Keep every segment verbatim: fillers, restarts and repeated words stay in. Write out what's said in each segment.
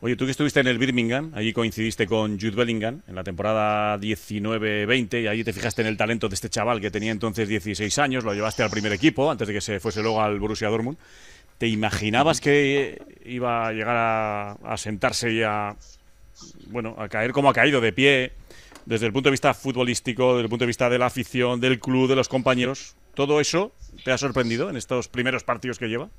Oye, tú que estuviste en el Birmingham, allí coincidiste con Jude Bellingham en la temporada diecinueve veinte y allí te fijaste en el talento de este chaval que tenía entonces dieciséis años, lo llevaste al primer equipo antes de que se fuese luego al Borussia Dortmund. ¿Te imaginabas que iba a llegar a, a sentarse y a, bueno, a caer como ha caído de pie desde el punto de vista futbolístico, desde el punto de vista de la afición, del club, de los compañeros? ¿Todo eso te ha sorprendido en estos primeros partidos que lleva?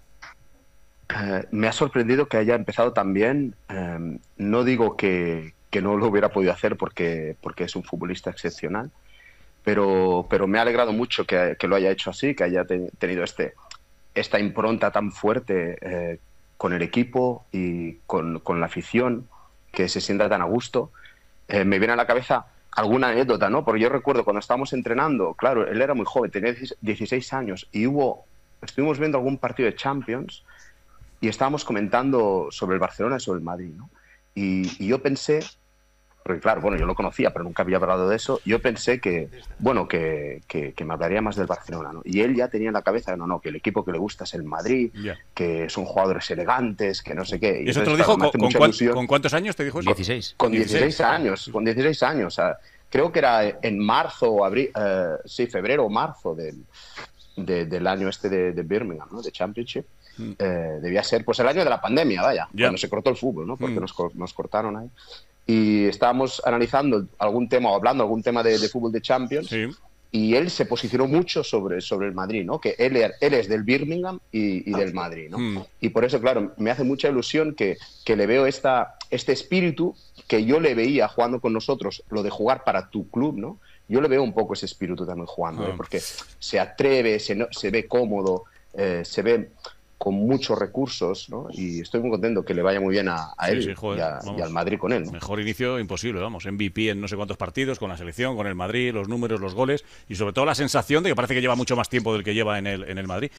Eh, me ha sorprendido que haya empezado tan bien. Eh, no digo que, que no lo hubiera podido hacer porque, porque es un futbolista excepcional, pero, pero me ha alegrado mucho que, que lo haya hecho así, que haya te, tenido este, esta impronta tan fuerte eh, con el equipo y con, con la afición, que se sienta tan a gusto. Eh, me viene a la cabeza alguna anécdota, ¿no? Porque yo recuerdo cuando estábamos entrenando, claro, él era muy joven, tenía dieciséis años, y hubo, estuvimos viendo algún partido de Champions y estábamos comentando sobre el Barcelona y sobre el Madrid, ¿no? Y, y yo pensé, porque claro, bueno, yo lo conocía, pero nunca había hablado de eso, yo pensé que, bueno, que, que, que me hablaría más del Barcelona, ¿no? Y él ya tenía en la cabeza, no, no, que el equipo que le gusta es el Madrid, Yeah. que son jugadores elegantes, que no sé qué. ¿Y eso entonces, te lo dijo claro, con, con, con, cuán, con cuántos años te dijo eso? dieciséis. Con dieciséis años, con dieciséis años. O sea, creo que era en marzo o abril, eh, sí, febrero o marzo del, de, del año este de, de Birmingham, ¿no? De Championship. Mm. Eh, debía ser pues el año de la pandemia, vaya, yeah. Cuando se cortó el fútbol, ¿no? Porque mm. nos, nos cortaron ahí. Y estábamos analizando algún tema o hablando algún tema de, de fútbol de Champions. Sí. Y él se posicionó mucho sobre, sobre el Madrid, ¿no? Que él, él es del Birmingham y, y del Madrid, ¿no? Mm. Y por eso, claro, me hace mucha ilusión que, que le veo esta, este espíritu que yo le veía jugando con nosotros, lo de jugar para tu club, ¿no? Yo le veo un poco ese espíritu también jugando, ¿eh? Porque se atreve, se, no, se ve cómodo, eh, se ve con muchos recursos, ¿no? Y estoy muy contento que le vaya muy bien a, a sí, él sí, joder, y, a, y al Madrid con él, ¿no? Mejor inicio imposible, vamos, M V P en no sé cuántos partidos, con la selección, con el Madrid, los números, los goles y sobre todo la sensación de que parece que lleva mucho más tiempo del que lleva en el, en el Madrid.